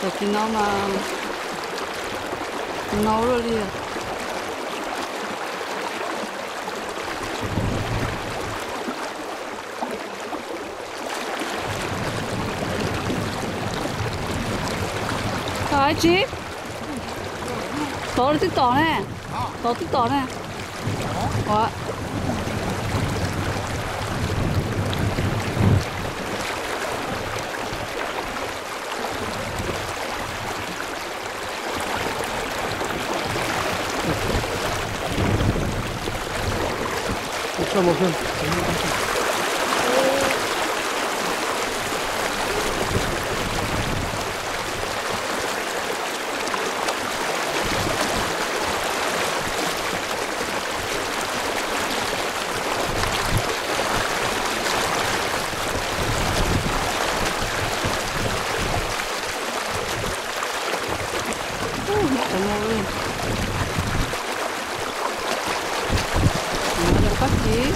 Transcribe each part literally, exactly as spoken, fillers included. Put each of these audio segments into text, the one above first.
就見到嘛，嬲咗啲啊！Thôi chị, có tích tỏ này, có tích tỏ này, có. Cho một phần. Gì?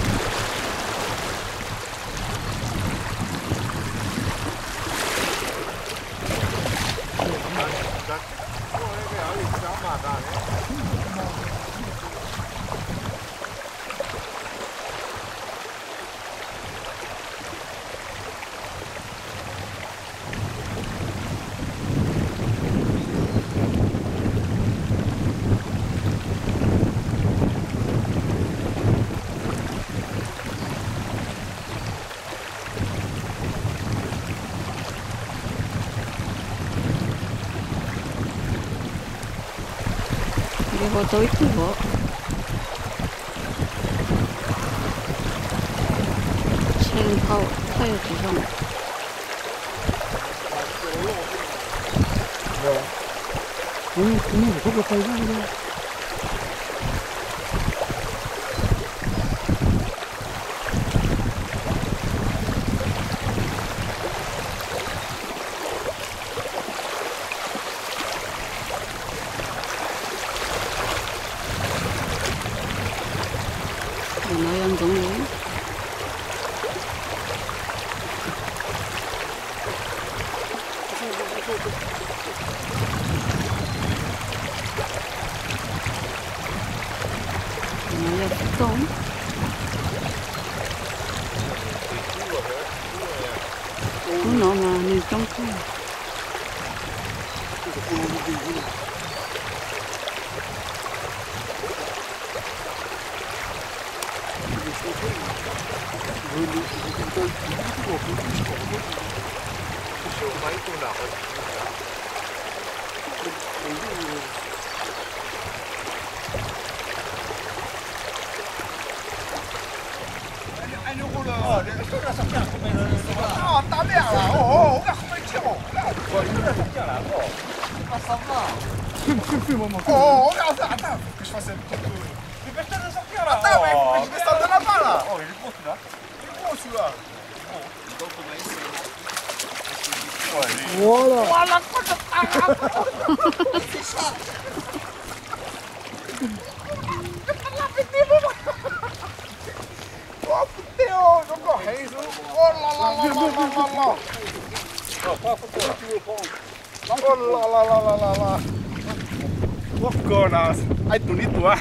이거 더 있는 거. 체인 타워, 타이어 주선. 응, 그냥 저거 타이어 그래. 나연 동네. 나연 북동. 그 너무 정통. 哎呦我了，这这上架后面啊打脸了哦，我看后面跳，我有点上架了哦，啊什么？哦，我看是啊，那不说是这个，你别真的上架了，那我你别上在那办了，哦，已经过去了，已经过去了，哦，你都不没事。 我了， 哇了，我的妈呀！上。我不掉，这个黑手，我啦啦啦啦啦啦啦！哦，花不多，就是光。我啦啦啦啦啦啦！我哥呢？爱赌你赌啊！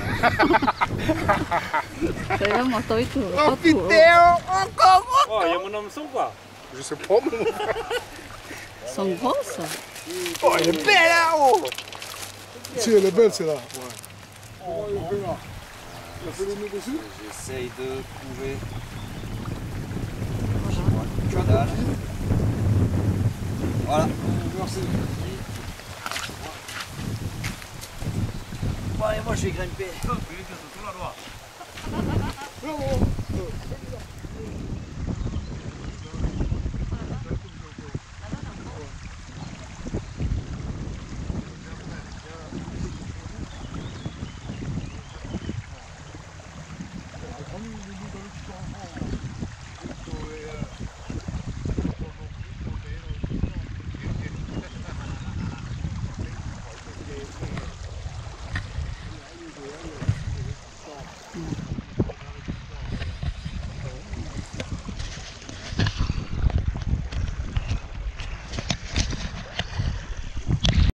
这个没对赌， 我不掉，我哥我。 哦，有没有那么送过？ 就是泡沫。 送好噻。 哦，也白了哦。 吃了别吃了， 哦，对啊。 J'essaye de trouver. Voilà. Merci. Bon allez, moi je vais grimper.